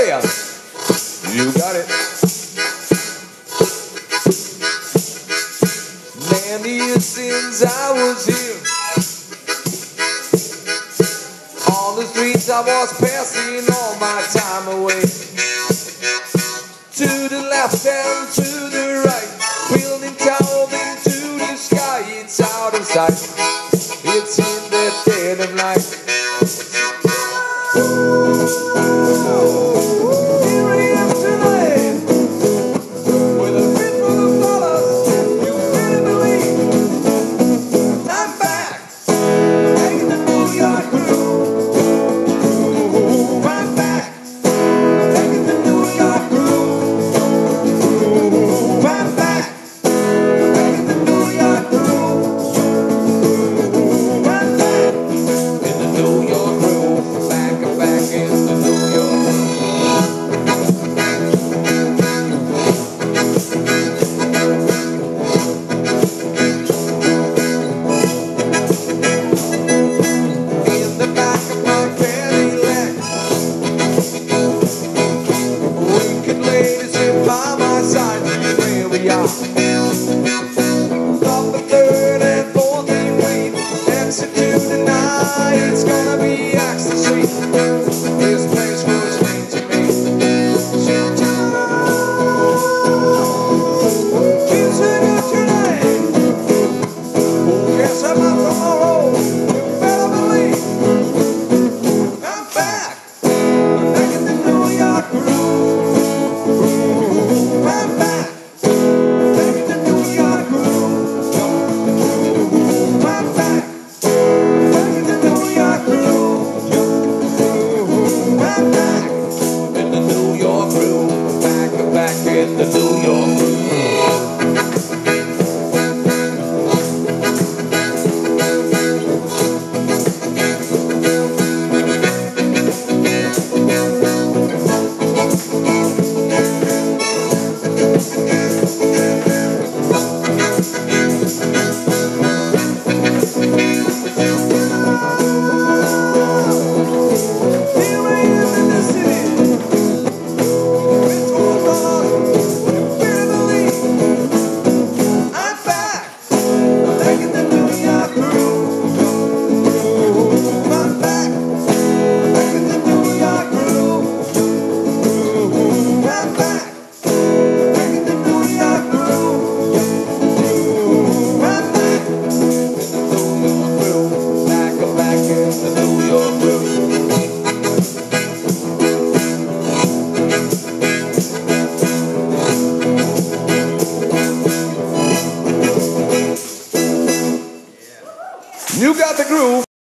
band. You got it. Many years since I was here, on the streets I was passing all my time away. To the left and to the right, building towers into the sky. It's out of sight, it's in the dead of night. Here I am tonight, with a fistful of dollars. You better believe I'm back, taking the New York groove. I'm back, taking the New York groove. I'm back, taking the New York groove. I'm back in the New York groove. Back and back in the New York in the back of my Cadillac. Wicked ladies sit by my side. Here we are. Stop the 3rd and 14th Street. Exit to the night. It's gonna be ecstasy. This place was made to me. She's a good tonight. Yes, I'm not tomorrow. You better believe I'm back. I'm back in the New York groove. I'm back. Back in the New York groove. I'm back. Back in the New York groove. I'm back in the New York groove. Back and back in the New York groove. Here I am in the city, with $4. You better believe I'm back. I'm back in the New York groove. I'm back. I'm back in the New York groove. I'm back. Back in the New York groove. I'm back in the New York groove. Back and back in the New York groove. You got the groove.